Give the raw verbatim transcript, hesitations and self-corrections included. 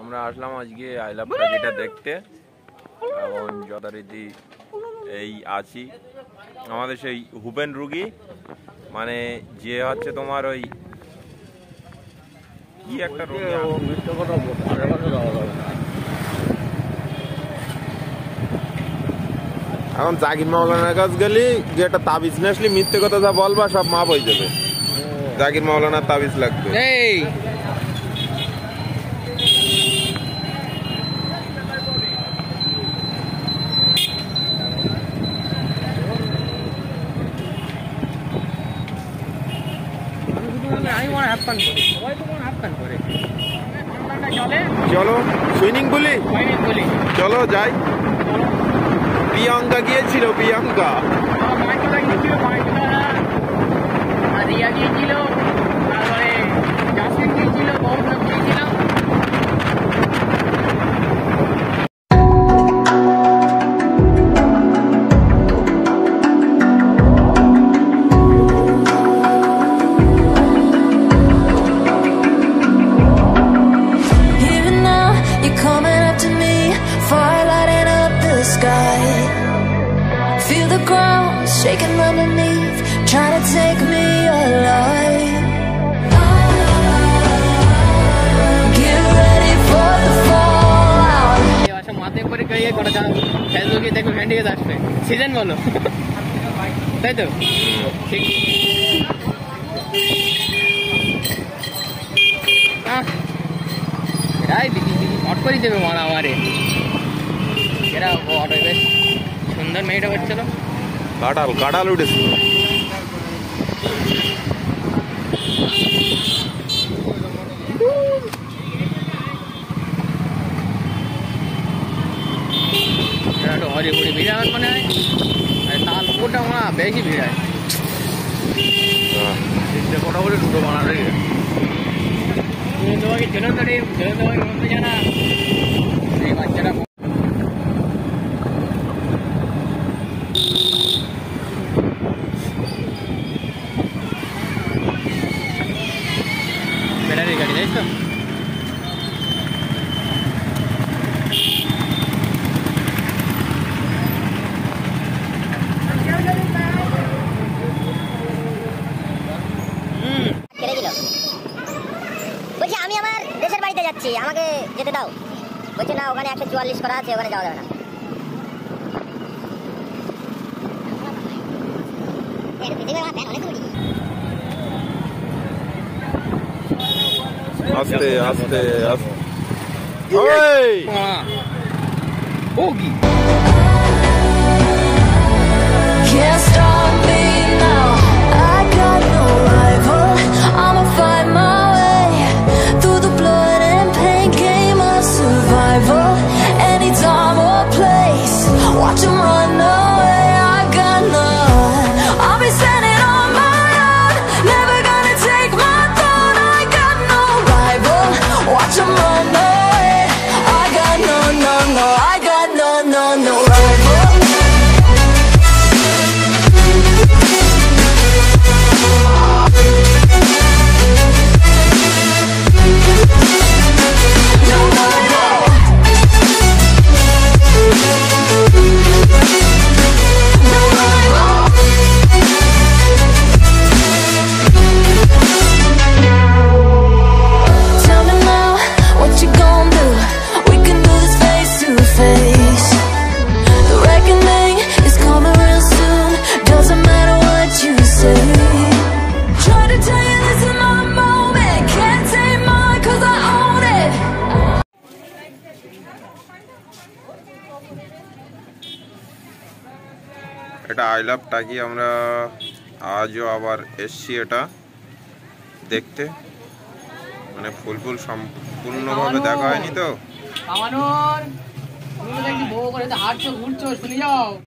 আমরা আসলাম আজকে I love টাকিটা দেখতে। এখন যথারীতি এই আছি আমাদের সেই হুবেন রুগী, মানে যে হচ্ছে তোমার ওই কি একটা রোগী। এখন জাকির মাওলানার কাছে গেলি যে একটা তাবিজ নিয়ে আসলি মিথ্যে কথা যা বলবা সব মাপ হয়ে যাবে। জাকির মাওলানার তাবিজ লাগবে। চলো সুইমিং পুলি চলো যাই। প্রিয়াঙ্কা গিয়েছিল, প্রিয়াঙ্কা রিয়া গিয়েছিল, তারপরে জাসমিন গিয়েছিল, বহুত লোক গিয়েছিল। Shaking underneath, trying to take me alive. Get ready for the fallout. अच्छा माथे पर कहिए कोड़ा का फेसबुक पे देखो घंटे के साथ पे सीजन बोलो তাই তো ঠিক আহ রাই দিদি দিদি হট করে দেবে মানা আমারে এরা বড় বেশ সুন্দর মেয়েটা হচ্ছিল। কাটাল কাটাল উঠেছিল। হরি বুড়ি ভিড় আমার মনে হয়, তাল ওটা মনে হয় বেশি ভিড় হয়। কটা করে দুটো বানাবে তোমাকে জলন্দরে জলন্দরে বলতে জানা এই বাচ্চারা ব্যাটারি গাড়ি যাইছ তো বলছি আমি আমার দেশের বাড়িতে যাচ্ছি, আমাকে যেতে দাও। বলছে না ওখানে একশো চুয়াল্লিশ করা আছে, ওখানে যাওয়া যাবে না। আস্তে আস্তে আস্তে Oggy Can't stop me now. I got no rival. I'ma find my way through the blood and pain. Game of survival. Any time or place. Watch 'em run away. I got none. I'll be standing on my own. Never gonna take my throne. I got no rival. Watch 'em run away. I got no, no, no. I got no, no, no rival. এটা I love Taki. আমরা আজও আবার এসছি এটা দেখতে, মানে ফুল ফুল সম্পূর্ণভাবে দেখা হয়নি তো। আমানোর তুমি দেখি বউ করে হাঁটছো ঘুরছো শুনে যাও।